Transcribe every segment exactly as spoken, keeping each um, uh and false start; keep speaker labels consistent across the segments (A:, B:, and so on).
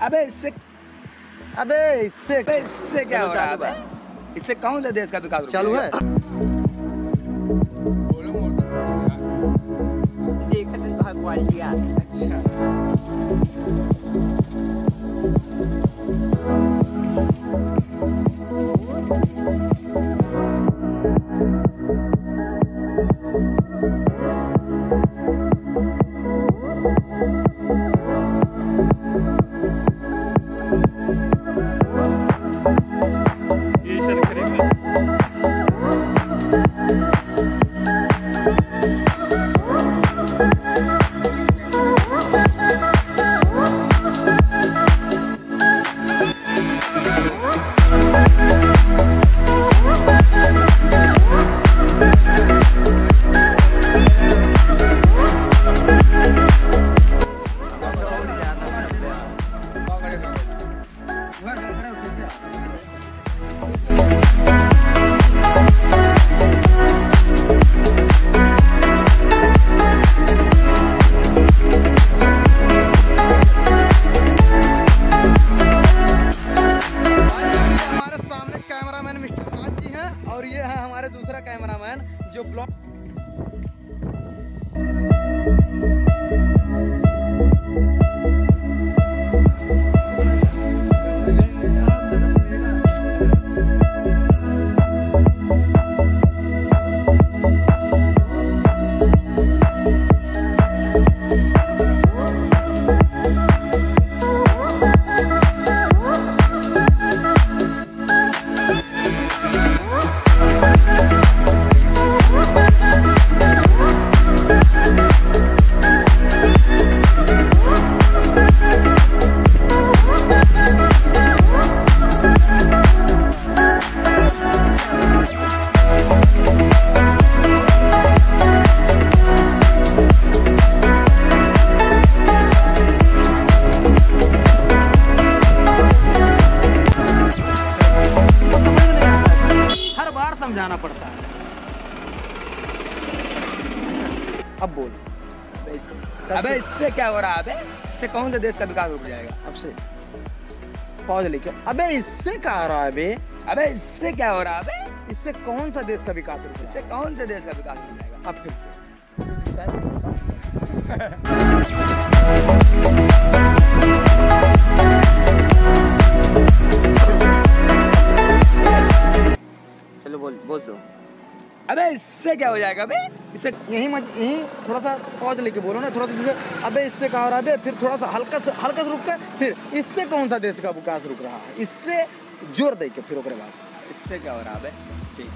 A: अबे इससे
B: अबे इससे
A: अबे इससे क्या हो रहा है अबे? इससे कौन सा देश का विकास
B: चालू है? अच्छा और ये है हमारे दूसरा कैमरामैन जो ब्लॉग समझाना पड़ता है। अब बोल
A: अबे इससे क्या हो रहा है अबे? इससे कौन सा देश का विकास रुक जाएगा?
B: अब से पौज लेके अबे इससे क्या हो रहा है बे?
A: अबे इससे क्या हो रहा है अबे?
B: इससे कौन सा देश का विकास रुक जाएगा?
A: इससे कौन से देश का विकास रुक जाएगा?
B: अब फिर से
A: चलो बोल बोल दो। अबे इससे क्या हो जाएगा अबे? इससे
B: यही मज यही थोड़ा सा पॉज लेके बोलो ना, थोड़ा सा जैसे अबे इससे क्या हो रहा है, फिर थोड़ा सा हल्का सा हल्का सा रुक कर फिर इससे कौन सा देश का विकास रुक रहा है, इससे जोर दे के फिर ओकरे बाद
A: इससे क्या हो रहा है अबे? ठीक।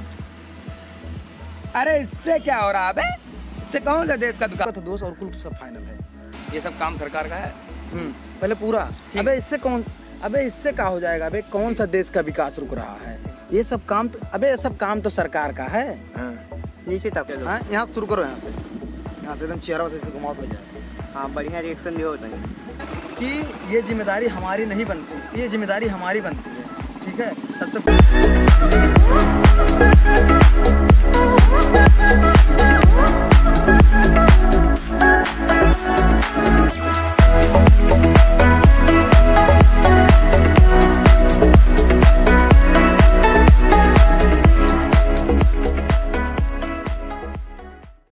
A: अरे इससे क्या हो रहा है अबे? इससे कौन सा देश का विकास?
B: तो दोस्त और कुल सब फाइनल है,
A: ये सब काम सरकार का है।
B: हम्म पहले पूरा। अबे इससे कौन अबे इससे क्या हो जाएगा अबे? कौन सा देश का विकास रुक रहा है? ये सब काम तो अबे ये सब काम तो सरकार का है।
A: हाँ। नीचे तक
B: हाँ यहाँ शुरू करो, यहाँ से यहाँ से एकदम चेहरा से घुमाओ हो जाए।
A: हाँ बढ़िया रिएक्शन दियो
B: कि ये जिम्मेदारी हमारी नहीं बनती, ये जिम्मेदारी हमारी बनती है, ठीक है? तब तक